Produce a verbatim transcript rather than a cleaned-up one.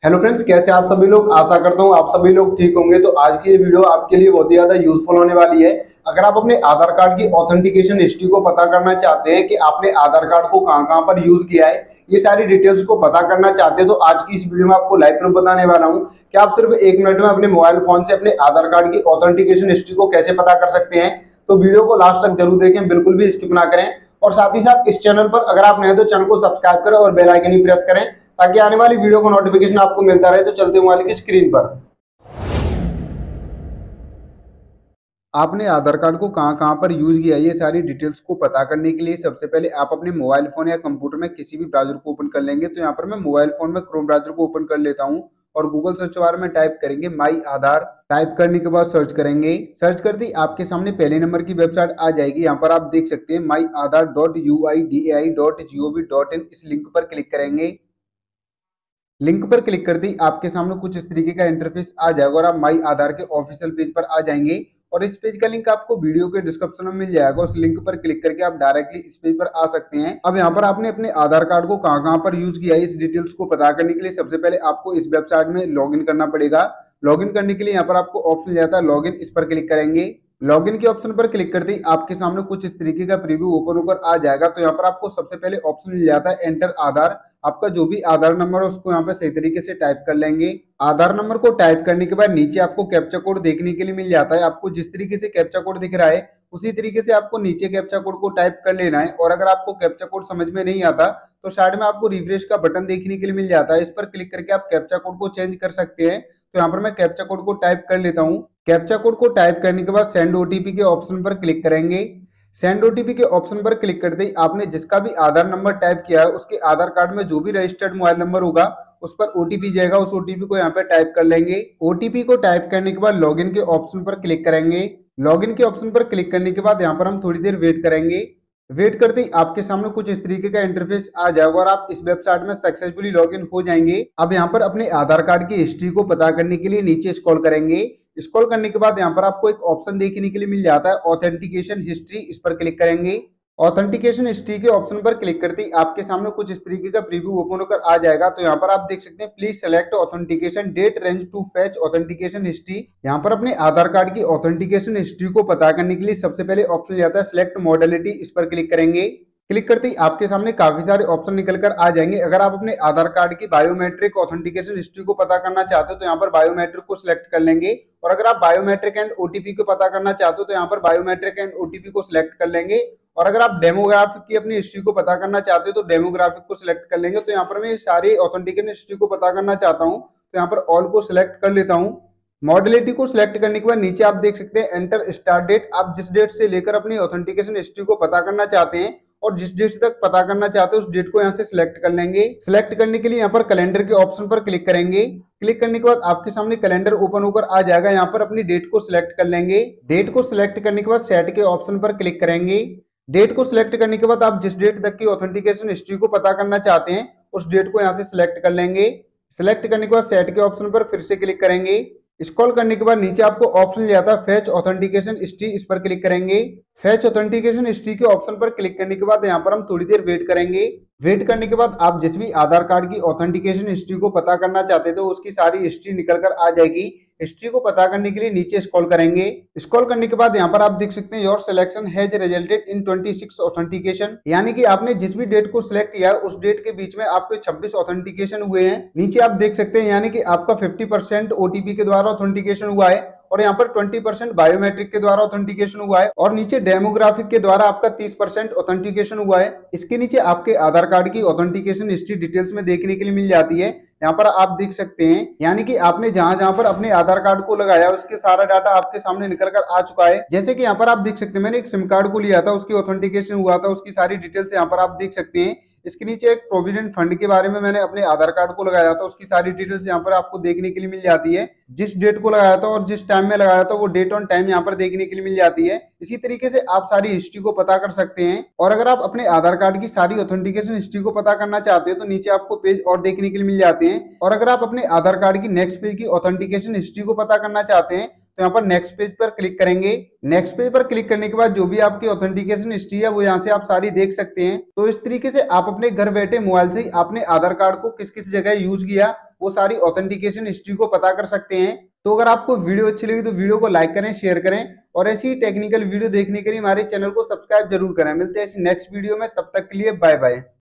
Hello friends, कैसे आप सभी लोग। आशा करता हूँ आप सभी लोग ठीक होंगे। तो आज की ये वीडियो आपके लिए बहुत ही ज्यादा यूजफुल होने वाली है। अगर आप अपने आधार कार्ड की ऑथेंटिकेशन हिस्ट्री को पता करना चाहते हैं कि आपने आधार कार्ड को कहां कहां पर यूज किया है, ये सारी डिटेल्स को पता करना चाहते हैं, तो आज की इस वीडियो में आपको लाइव प्रूफ बताने वाला हूं कि आप सिर्फ एक मिनट में अपने मोबाइल फोन से अपने आधार कार्ड की ऑथेंटिकेशन हिस्ट्री को कैसे पता कर सकते हैं। तो वीडियो को लास्ट तक जरूर देखें, बिल्कुल भी स्किप ना करें। और साथ ही साथ इस चैनल पर अगर आप नए हैं तो चैनल को सब्सक्राइब करें और बेल आइकन ही प्रेस करें ताकि आने वाली वीडियो को नोटिफिकेशन आपको मिलता रहे। तो चलते मोबाइल की स्क्रीन पर आपने आधार कार्ड को कहां कहां पर यूज किया, ये सारी डिटेल्स को पता करने के लिए सबसे पहले आप अपने मोबाइल फोन या कंप्यूटर में किसी भी ब्राउजर को ओपन कर लेंगे। तो यहाँ पर मैं मोबाइल फोन में क्रोम ब्राउजर को ओपन कर लेता हूँ और गूगल सर्च बार में टाइप करेंगे माई आधार। टाइप करने के बाद सर्च करेंगे। सर्च करते ही आपके सामने पहले नंबर की वेबसाइट आ जाएगी। यहाँ पर आप देख सकते हैं my Aadhaar dot U I D A I dot G O V dot in. इस लिंक पर क्लिक करेंगे। लिंक पर क्लिक करते ही आपके सामने कुछ इस तरीके का इंटरफेस आ जाएगा और आप माई आधार के ऑफिशियल पेज पर आ जाएंगे। और इस पेज का लिंक आपको वीडियो के डिस्क्रिप्शन में मिल जाएगा। उस लिंक पर क्लिक करके आप डायरेक्टली इस पेज पर आ सकते हैं। अब यहाँ पर आपने अपने आधार कार्ड को कहां कहां पर यूज किया है, इस डिटेल्स को पता करने के लिए सबसे पहले आपको इस वेबसाइट में लॉगिन करना पड़ेगा। लॉगिन करने के लिए यहाँ पर आपको ऑप्शन जाता है लॉगिन, इस पर क्लिक करेंगे। लॉगिन के ऑप्शन पर क्लिक करते ही आपके सामने कुछ इस तरीके का प्रीव्यू ओपन होकर आ जाएगा। तो यहाँ पर आपको सबसे पहले ऑप्शन मिल जाता है एंटर आधार। आपका जो भी आधार नंबर है उसको यहाँ पे सही तरीके से टाइप कर लेंगे। आधार नंबर को टाइप करने के बाद नीचे आपको कैप्चा कोड देखने के लिए मिल जाता है। आपको जिस तरीके से कैप्चा कोड दिख रहा है उसी तरीके से आपको नीचे कैप्चा कोड को टाइप कर लेना है। और अगर आपको कैप्चा कोड समझ में नहीं आता तो साइड में आपको रिफ्रेश का बटन देखने के लिए मिल जाता है। इस पर क्लिक करके आप कैप्चा कोड को चेंज कर सकते हैं। तो यहाँ पर मैं कैप्चा कोड को टाइप कर लेता हूँ। कैप्चा कोड को टाइप करने के बाद सेंड ओटीपी के ऑप्शन पर क्लिक करेंगे। सेंड ओटीपी के ऑप्शन पर क्लिक करते ही आपने जिसका भी आधार नंबर टाइप किया है उसके आधार कार्ड में जो भी रजिस्टर्ड मोबाइल नंबर होगा उस पर ओटीपी जाएगा। उस ओटीपी को यहाँ पे टाइप कर लेंगे। ओटीपी को टाइप करने के बाद लॉगिन के ऑप्शन पर क्लिक करेंगे। लॉगिन के ऑप्शन पर क्लिक करने के बाद यहाँ पर हम थोड़ी देर वेट करेंगे। वेट करते ही आपके सामने कुछ इस तरीके का इंटरफेस आ जाएगा और आप इस वेबसाइट में सक्सेसफुली लॉगिन हो जाएंगे। अब यहाँ पर अपने आधार कार्ड की हिस्ट्री को पता करने के लिए नीचे स्क्रॉल करेंगे। स्क्रॉल करने के बाद यहाँ पर आपको एक ऑप्शन देखने के लिए मिल जाता है ऑथेंटिकेशन हिस्ट्री, इस पर क्लिक करेंगे। ऑथेंटिकेशन हिस्ट्री के ऑप्शन पर क्लिक करते ही आपके सामने कुछ इस तरीके का प्रीव्यू ओपन होकर आ जाएगा। तो यहाँ पर आप देख सकते हैं please select authentication date range to fetch authentication history. यहाँ पर अपने आधार कार्ड की ऑथेंटिकेशन हिस्ट्री को पता करने के लिए सबसे पहले ऑप्शन जाता है सिलेक्ट मॉडलिटी, इस पर क्लिक करेंगे। क्लिक करते ही आपके सामने काफी सारे ऑप्शन निकल कर आ जाएंगे। अगर आप अपने आधार कार्ड की बायोमेट्रिक ऑथेंटिकेशन हिस्ट्री को पता करना चाहते हो तो यहाँ पर बायोमेट्रिक को सिलेक्ट कर लेंगे। और अगर आप बायोमेट्रिक एंड ओटीपी को पता करना चाहते हो तो यहाँ पर बायोमेट्रिक एंड ओटीपी को सिलेक्ट कर लेंगे। और अगर आप डेमोग्राफिक की अपनी हिस्ट्री को पता करना चाहते हो तो डेमोग्राफिक को सिलेक्ट कर लेंगे। तो यहाँ पर मैं सारी ऑथेंटिकेशन हिस्ट्री को पता करना चाहता हूँ तो यहाँ पर ऑल को सिलेक्ट कर लेता हूँ। मॉडलिटी को सिलेक्ट करने के बाद नीचे आप देख सकते हैं एंटर स्टार्ट डेट। आप जिस डेट से लेकर अपनी ऑथेंटिकेशन हिस्ट्री को पता करना चाहते हैं और जिस डेट तक पता करना चाहते हैं उस डेट को यहाँ से सिलेक्ट कर लेंगे। सिलेक्ट करने के लिए यहाँ पर कैलेंडर के ऑप्शन पर क्लिक करेंगे। क्लिक करने के बाद आपके सामने कैलेंडर ओपन होकर आ जाएगा। यहाँ पर अपनी डेट को सिलेक्ट कर लेंगे। डेट को सिलेक्ट करने के बाद सेट के ऑप्शन पर क्लिक करेंगे। डेट को सिलेक्ट करने के बाद आप जिस डेट तक की ऑथेंटिकेशन हिस्ट्री को पता करना चाहते हैं उस डेट को यहाँ से सिलेक्ट कर लेंगे। सिलेक्ट करने के बाद सेट के ऑप्शन पर फिर से क्लिक करेंगे। स्क्रॉल करने के बाद नीचे आपको ऑप्शन जाता है फैच ऑथेंटिकेशन हिस्ट्री, इस पर क्लिक करेंगे। फैच ऑथेंटिकेशन हिस्ट्री के ऑप्शन पर क्लिक करने के बाद यहाँ पर हम थोड़ी देर वेट करेंगे। वेट करने के बाद आप जिस भी आधार कार्ड की ऑथेंटिकेशन हिस्ट्री को पता करना चाहते थे उसकी सारी हिस्ट्री निकल कर आ जाएगी। हिस्ट्री को पता करने के लिए नीचे स्क्रॉल करेंगे। स्क्रॉल करने के बाद यहाँ पर आप देख सकते हैं your selection has resulted in twenty six authentication, यानी कि आपने जिस भी डेट को सिलेक्ट किया है उस डेट के बीच में आपके छब्बीस ऑथेंटिकेशन हुए हैं। नीचे आप देख सकते हैं यानी कि आपका फिफ्टी परसेंट ओटीपी के द्वारा ऑथेंटिकेशन हुआ है और यहाँ पर ट्वेंटी परसेंट बायोमेट्रिक के द्वारा ऑथेंटिकेशन हुआ है और नीचे डेमोग्राफिक के द्वारा आपका तीस परसेंट ऑथेंटिकेशन हुआ है। इसके नीचे आपके आधार कार्ड की ऑथेंटिकेशन हिस्ट्री डिटेल्स में देखने के लिए मिल जाती है। यहाँ पर आप देख सकते हैं यानी कि आपने जहां जहां पर अपने आधार कार्ड को लगाया उसके सारा डाटा आपके सामने निकल कर आ चुका है। जैसे कि यहाँ पर आप देख सकते हैं मैंने एक सिम कार्ड को लिया था, उसकी ऑथेंटिकेशन हुआ था, उसकी सारी डिटेल्स यहाँ पर आप देख सकते हैं। इसके नीचे एक प्रोविडेंट फंड के बारे में मैंने अपने आधार कार्ड को लगाया था, उसकी सारी डिटेल्स यहाँ पर आपको देखने के लिए मिल जाती है। जिस डेट को लगाया था और जिस टाइम में लगाया था वो डेट ऑन टाइम यहाँ पर देखने के लिए मिल जाती है। इसी तरीके से आप सारी हिस्ट्री को पता कर सकते हैं। और अगर आप अपने आधार कार्ड की सारी ऑथेंटिकेशन हिस्ट्री को पता करना चाहते हो तो नीचे आपको पेज और देखने के लिए मिल जाते हैं। और अगर आप अपने आधार कार्ड की नेक्स्ट पेज की ऑथेंटिकेशन हिस्ट्री को पता करना चाहते हैं तो यहाँ पर नेक्स्ट पेज पर क्लिक करेंगे। नेक्स्ट पेज पर क्लिक करने के बाद जो भी आपकी ऑथेंटिकेशन हिस्ट्री है वो यहाँ से आप सारी देख सकते हैं। तो इस तरीके से आप अपने घर बैठे मोबाइल से ही आपने आधार कार्ड को किस किस जगह यूज किया वो सारी ऑथेंटिकेशन हिस्ट्री को पता कर सकते हैं। तो अगर आपको वीडियो अच्छी लगी तो वीडियो को लाइक करें, शेयर करें और ऐसी ही टेक्निकल वीडियो देखने के लिए हमारे चैनल को सब्सक्राइब जरूर करें। मिलते हैं ऐसी नेक्स्ट वीडियो में, तब तक के लिए बाय बाय।